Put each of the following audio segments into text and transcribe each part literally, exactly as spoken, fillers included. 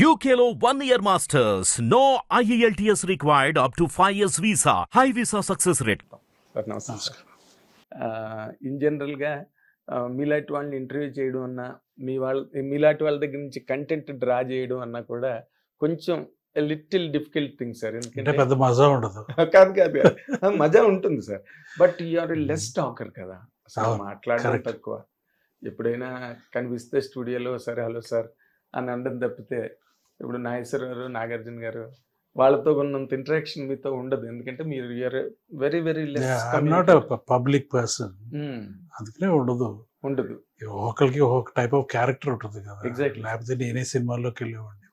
U K లో one year masters. No I E L T S required up to five years visa. High visa success rate. Sir నమస్తే sir. In జనరల్గా మీలాంటి వాళ్ళని interview చేయడం అన్నా మీ వాళ్ళ మీలాంటి వాళ్ళ దగ్గర నుంచి కంటెంట్ డ్రా చేయడం అన్నా కూడా కొంచెం లిటిల్ డిఫికల్ట్ థింగ్ సార్. ఎందుకంటే పెద్ద మజా ఉండదు. కాదు కాదు మజా ఉంటుంది sir. But you're less talker కదా, అసలు మాట్లాడడం తక్కువ. ఎప్పుడైనా కనిపిస్తే స్టూడియోలో సరే హలో సార్ అని అనడం తప్పితే ఇప్పుడు నాగేశ్వర గారు, నాగార్జున గారు వాళ్ళతో ఉన్నంత ఇంటరాక్షన్ మీతో ఉండదు. ఎందుకంటే మీరు very very less public person, అందుకనే ఉండదు ఉండదు ఒకరికి ఒక టైప్ ఆఫ్ క్యారెక్టర్ ఉంటుంది కదా. ఎగ్జాక్ట్లీ. లేకపోతే నేనే సినిమాల్లోకి వెళ్ళేవాడిని.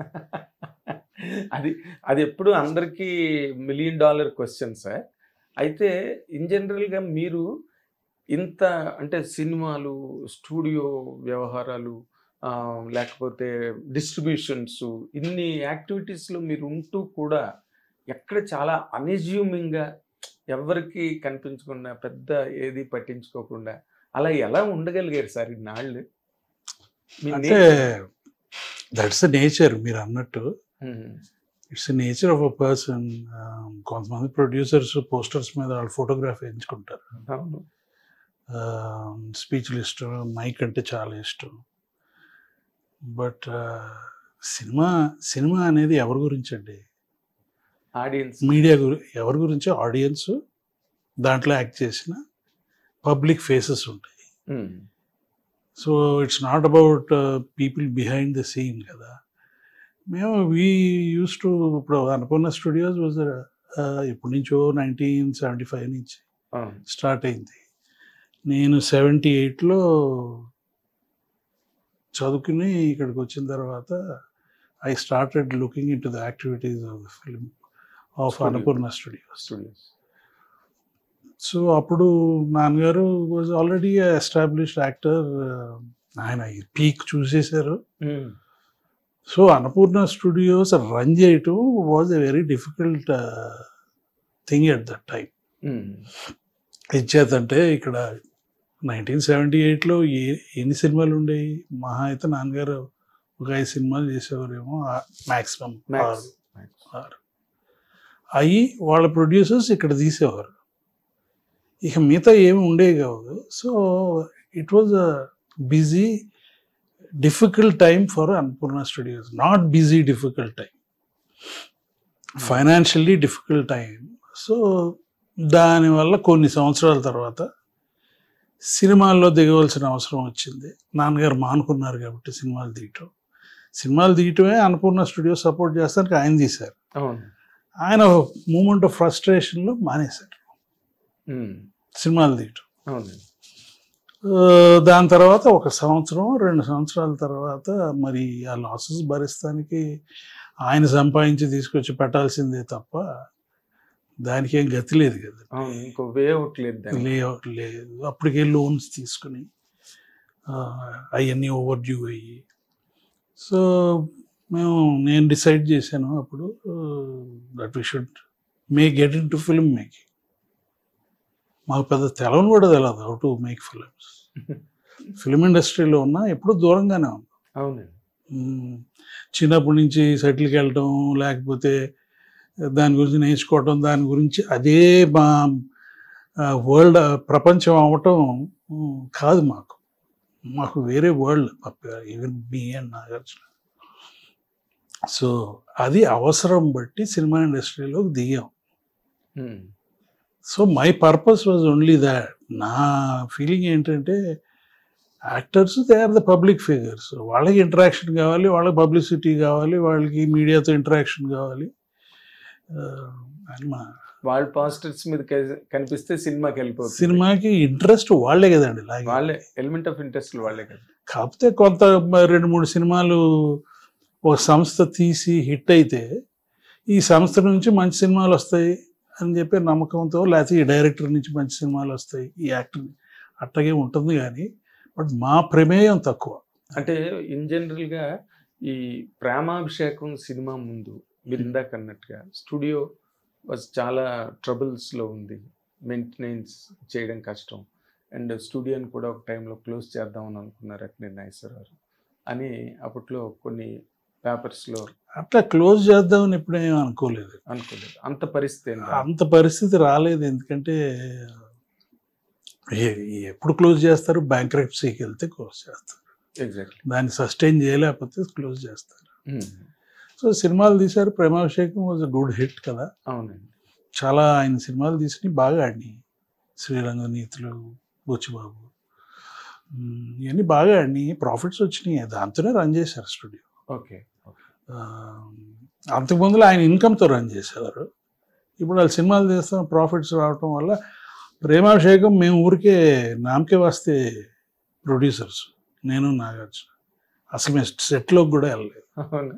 అది అది ఎప్పుడు అందరికీ మిలియన్ డాలర్ క్వశ్చన్ సార్. అయితే ఇన్ జనరల్గా మీరు ఇంత అంటే సినిమాలు, స్టూడియో వ్యవహారాలు, లేకపోతే డిస్ట్రిబ్యూషన్స్, ఇన్ని యాక్టివిటీస్లో మీరు ఉంటూ కూడా ఎక్కడ చాలా అన్ఎజ్యూమింగ్గా ఎవరికి కనిపించకుండా పెద్ద ఏది పట్టించుకోకుండా అలా ఎలా ఉండగలిగారు సార్ ఇన్నాళ్ళు? అంటే దట్స్ ద నేచర్ మీరు అన్నట్టు. It's the nature of a person. కొంతమంది ప్రొడ్యూసర్స్ పోస్టర్స్ మీద వాళ్ళు ఫోటోగ్రాఫ్ వేయించుకుంటారు. అవును. స్పీచ్లు ఇష్టం, మైక్ అంటే చాలా ఇష్టం. బట్ సినిమా సినిమా అనేది ఎవరి గురించి అండి? ఆడియన్స్. మీడియా గురి ఎవరి గురించి? ఆడియన్స్, దాంట్లో యాక్ట్ చేసిన పబ్లిక్ ఫేసెస్ ఉంటాయి. So it's not about people behind the scene కదా. మేము వీ యూస్ టు ఇప్పుడు అన్నపూర్ణ స్టూడియోస్ వాజ్ ఎప్పటి నుంచో నైన్టీన్ సెవెంటీ ఫైవ్ నుంచి స్టార్ట్ అయింది. నేను సెవెంటీ ఎయిట్లో చదువుకుని ఇక్కడికి వచ్చిన తర్వాత I started looking into the activities of the film of Annapurna studios. Studios so అప్పుడు నాన్నగారు వాజ్ ఆల్రెడీ ఎస్టాబ్లిష్డ్ యాక్టర్. ఆయన పీక్ చూసేశారు. సో అన్నపూర్ణ స్టూడియోస్ రన్ చేయటం was a very difficult thing at that time. ఇచ్చేదంటే ఇక్కడ నైన్టీన్ సెవెంటీ ఎయిట్లో ఏ ఎన్ని సినిమాలు ఉండేవి? మహా అయితే నాన్నగారు ఒక ఐదు సినిమాలు చేసేవారేమో, మ్యాక్సిమం ఆరు ఆరు అవి వాళ్ళ ప్రొడ్యూసర్స్ ఇక్కడ తీసేవారు. ఇక మిగతా ఏమి ఉండేవి కాదు. So it was a busy difficult time for Annapurna studios. Not busy difficult time, financially difficult time. So దానివల్ల కొన్ని సంవత్సరాల తర్వాత సినిమాల్లో దిగవలసిన అవసరం వచ్చింది. నాన్నగారు మానుకున్నారు కాబట్టి సినిమాలు తీయటం. సినిమాలు తీయటమే అన్నపూర్ణ స్టూడియో సపోర్ట్ చేస్తానికి ఆయన తీశారు. ఆయన మూమెంట్ ఆఫ్ ఫ్రస్ట్రేషన్లో మానేశారు సినిమాలు తీయటం. దాని తర్వాత ఒక సంవత్సరం రెండు సంవత్సరాల తర్వాత మరి ఆ లాసెస్ భరిస్తానికి ఆయన సంపాదించి తీసుకొచ్చి పెట్టాల్సిందే తప్ప దానికి ఏం గతి లేదు కదా. ఇంకో వేఅవుట్ లేదు, లేఅవుట్ లేదు. అప్పటికే లోన్స్ తీసుకుని అవన్నీ ఓవర్ డ్యూ అయ్యి. సో మేము నేను డిసైడ్ చేశాను అప్పుడు that we should may get into film making. మాకు పెద్ద తెలవని కూడా తెలియదు how to make films. Film ఇండస్ట్రీలో ఉన్నా ఎప్పుడూ దూరంగానే ఉన్నాం. అవునండి. చిన్నప్పటి నుంచి సెటిల్కి వెళ్ళటం, లేకపోతే దాని గురించి నేర్చుకోవటం, దాని గురించి అదే మా వరల్డ్ ప్రపంచం అవటం కాదు మాకు. మాకు వేరే world even me and Nagarjuna. So అది అవసరం బట్టి సినిమా ఇండస్ట్రీలోకి దిగాం. So my purpose was only that. నా ఫీలింగ్ ఏంటంటే actors they are the public figures. వాళ్ళకి ఇంటరాక్షన్ కావాలి, వాళ్ళకి పబ్లిసిటీ కావాలి, వాళ్ళకి మీడియాతో ఇంటరాక్షన్ కావాలి. వాళ్ళ పోస్టర్స్ మీద కనిపిస్తే సినిమాకి వెళ్ళిపోతుంది. సినిమాకి ఇంట్రెస్ట్ వాళ్ళే కదండి, వాళ్ళే ఎలిమెంట్ ఆఫ్ ఇంట్రెస్ట్ వాళ్ళే కదా. కాకపోతే కొంత రెండు మూడు సినిమాలు ఒక సంస్థ తీసి హిట్ అయితే ఈ సంస్థ నుంచి మంచి సినిమాలు వస్తాయి అని చెప్పి నమ్మకంతో, లేకపోతే ఈ డైరెక్టర్ నుంచి మంచి సినిమాలు వస్తాయి, ఈ యాక్టర్ అట్టగే ఉంటుంది. కానీ బట్ మా ప్రమేయం తక్కువ. అంటే ఇన్ జనరల్గా ఈ ప్రేమాభిషేకం సినిమా ముందు మీరు ఇందాక అన్నట్టుగా స్టూడియో వాజ్ చాలా ట్రబుల్స్లో ఉంది, మెయింటెనెన్స్ చేయడం కష్టం. అండ్ స్టూడియోని కూడా ఒక టైంలో క్లోజ్ చేద్దామని అనుకున్నారు అక్కినేని నాగేశ్వరరావు అని. అప్పట్లో కొన్ని పేపర్స్లో అట్లా క్లోజ్ చేద్దామని ఎప్పుడేం అనుకోలేదు. అనుకోలేదు అంత పరిస్థితి ఏంటి? అంత పరిస్థితి రాలేదు. ఎందుకంటే ఏ- ఎప్పుడు క్లోజ్ చేస్తారు? బ్యాంక్రప్సీకి వెళ్తే క్లోజ్ చేస్తారు. ఎగ్జాక్ట్లీ. దాన్ని సస్టైన్ చేయలేకపోతే క్లోజ్ చేస్తారు. సో సినిమాలు తీశారు. Premabhishekam was a good hit కదా. అవునండి. చాలా ఆయన సినిమాలు తీసుకుని బాగా ఆడినాయి. శ్రీరంగ నీతులు, బుచ్చిబాబు, ఉమ్, ఇవన్నీ బాగా ఆడినాయి. ప్రాఫిట్స్ వచ్చినాయి. దాంతోనే రన్ చేశారు స్టూడియో. ఓకే. ఆ, అంతకుముందులో ఆయన ఇన్కమ్తో రన్ చేసేవారు. ఇప్పుడు వాళ్ళు సినిమాలు చేస్తున్న ప్రాఫిట్స్ రావటం వల్ల ప్రేమాభిషేకం మేము ఊరికే నామకే వస్తే ప్రొడ్యూసర్స్, నేను నాగార్జున అసలు మేము సెట్లోకి కూడా వెళ్ళలేదు. అవునా?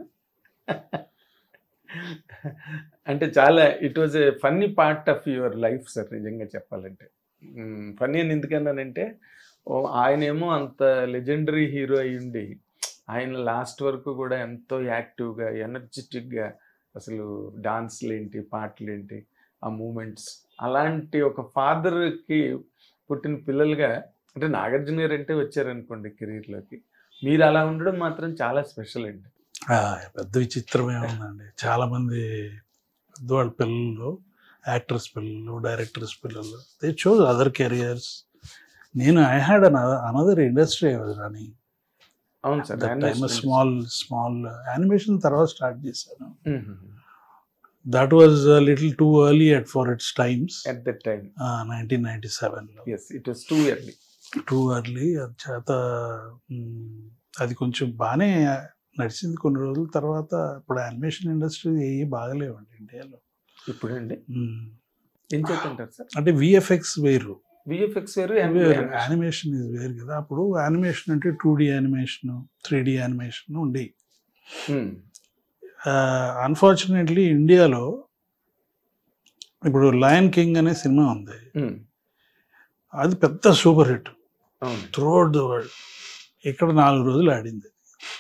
అంటే చాలా it was a funny part of your life sir, నిజంగా చెప్పాలంటే. ఫన్నీ అని ఎందుకన్నానంటే ఓ ఆయనేమో అంత లెజెండరీ హీరో అయి ఉండి ఆయన లాస్ట్ వరకు కూడా ఎంతో యాక్టివ్గా ఎనర్జెటిక్గా అసలు డాన్స్లు ఏంటి, పాటలు ఏంటి, ఆ మూమెంట్స్, అలాంటి ఒక ఫాదర్కి పుట్టిన పిల్లలుగా అంటే నాగార్జున గారు అంటే వచ్చారనుకోండి కెరీర్లోకి, మీరు అలా ఉండడం మాత్రం చాలా స్పెషల్ అండి. ఆ, పెద్ద విచిత్రమే ఉందండి. చాలామంది పెద్దవాళ్ళ పిల్లలు, యాక్టర్స్ పిల్లలు, డైరెక్టర్స్ పిల్లలు, దే చోజ్ అదర్ కెరియర్స్. నేను I had an another industry running. అవును సార్. స్మాల్ స్మాల్ యానిమేషన్ తర్వాత స్టార్ట్ చేశాను. That was little too early at for its times. At that time nineteen ninety సెవెన్లో as it was too early. Too early. అది చేత మ్, అది కొంచెం బాగానే నడిచింది కొన్ని రోజుల తర్వాత. ఇప్పుడు యానిమేషన్ ఇండస్ట్రీ ఏ బాగలేవండి ఇండియాలో. ఇప్పుడండి మ్, ఏం చెప్తుంటారు సార్? అంటే విఎఫ్ఎక్స్ వేరు, విఎఫ్ఎక్స్ వేరు, వేరు యానిమేషన్ ఇది వేరు కదా. అప్పుడు యానిమేషన్ అంటే two D animation, three D animation ఉండేవి. అన్ఫార్చునేట్లీ ఇండియాలో ఇప్పుడు లయన్ కింగ్ అనే సినిమా ఉంది. అది పెద్ద super hit throughout the world. ఇక్కడ నాలుగు రోజులు ఆడింది.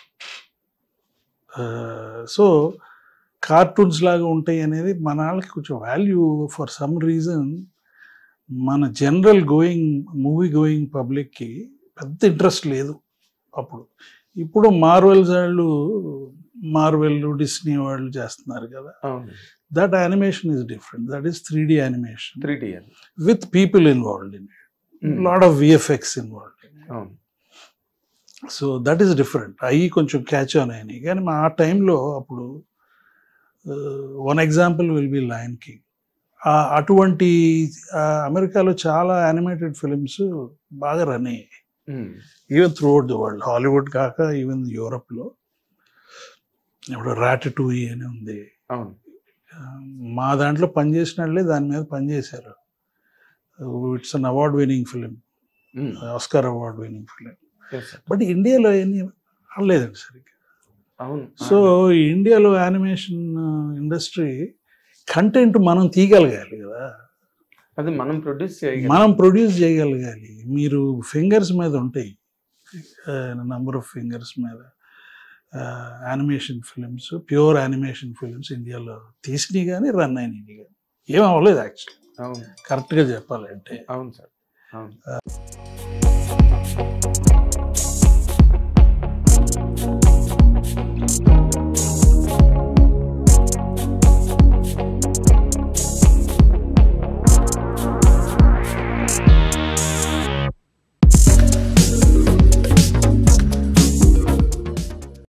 సో కార్టూన్స్ లాగా ఉంటాయి అనేది మన వాళ్ళకి కొంచెం వాల్యూ ఫర్ సమ్ రీజన్ మన జనరల్ గోయింగ్ మూవీ గోయింగ్ పబ్లిక్కి పెద్ద ఇంట్రెస్ట్ లేదు అప్పుడు. ఇప్పుడు మార్వెల్స్ వాళ్ళు, మార్వెల్, డిస్నీ వాళ్ళు చేస్తున్నారు కదా. That animation is different. That is three D animation three D with people involved in it, lot of VFX involved in it. So that is different. అవి కొంచెం క్యాచ్ ఆన్ అయినాయి. కానీ మా ఆ టైంలో అప్పుడు one example will be Lion King. అటువంటి అమెరికాలో చాలా యానిమేటెడ్ ఫిలిమ్స్ బాగా రన్ అయ్యాయి even throughout the world. Hollywood కాక ఈవెన్ యూరప్లో. ఇప్పుడు రాటటూయి అని ఉంది. మా దాంట్లో పనిచేసిన వాళ్ళే దాని మీద పనిచేశారు. It's an award winning film, Oscar award winning film. But ఇండియాలో ఏమీ లేదండి సరిగ్గా. సో ఇండియాలో యానిమేషన్ ఇండస్ట్రీ కంటెంట్ మనం తీయగలగాలి కదా. అది మనం ప్రొడ్యూస్ చేయాలి, మనం ప్రొడ్యూస్ చేయగలగాలి. మీరు ఫింగర్స్ మీద ఉంటాయి, నంబర్ ఆఫ్ ఫింగర్స్ మీద animation films, pure animation films ఇండియాలో తీసినాయి కానీ రన్ అయినాయి కానీ ఏం అవ్వలేదు యాక్చువల్లీ. అవును, కరెక్ట్గా చెప్పాలంటే. అవును సార్, అవును.